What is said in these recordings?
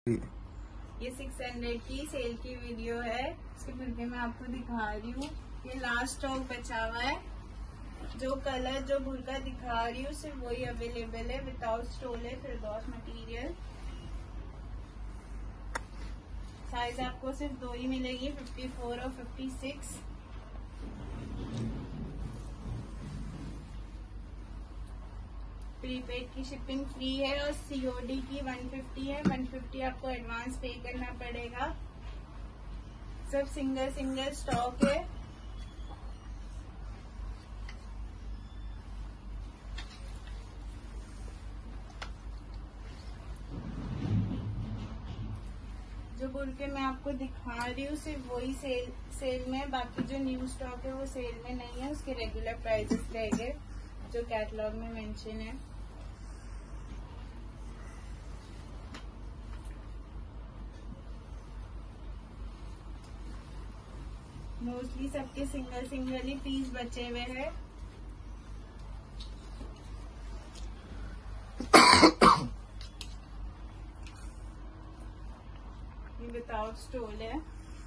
ये 600 की सेल की वीडियो है। इसके बुरके मैं आपको दिखा रही हूँ। ये लास्ट स्टॉक बचा हुआ है। जो कलर जो बुरका दिखा रही हूँ सिर्फ वही अवेलेबल है, विदाउट स्टोल है, फिरदौस मटेरियल। साइज आपको सिर्फ दो ही मिलेगी, 54 और 56। प्रीपेड की शिपिंग फ्री है और सीओडी की 150 है। 150 आपको एडवांस पे करना पड़ेगा। सब सिंगल स्टॉक है। जो बुरके मैं आपको दिखा रही हूँ सिर्फ वही सेल में, बाकी जो न्यू स्टॉक है वो सेल में नहीं है। उसके रेगुलर प्राइसेस रहेंगे जो कैटलॉग में मेंशन है। मोस्टली सबके सिंगल ही पीस बचे हुए हैं। ये विदाउट स्टोल है।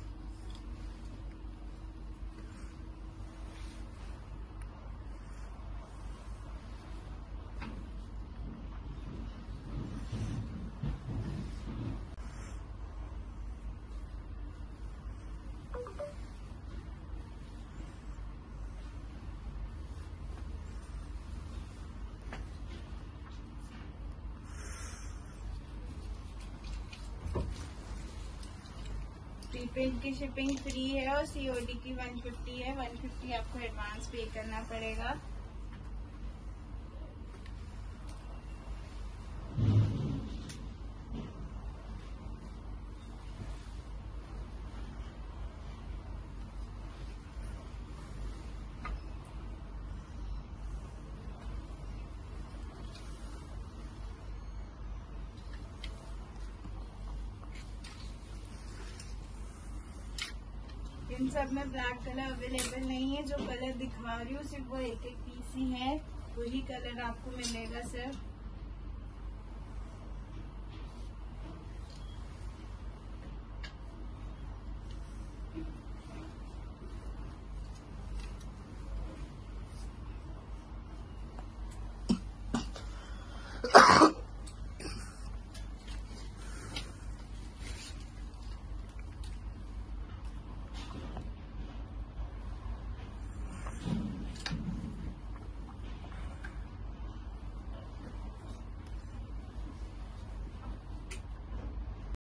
प्रीपेड की शिपिंग फ्री है और सीओडी की 150 है। 150 आपको एडवांस पे करना पड़ेगा। इन सब में ब्लैक कलर अवेलेबल नहीं है। जो कलर दिखा रही हूँ सिर्फ वो एक पीस ही है, वही कलर आपको मिलेगा सर।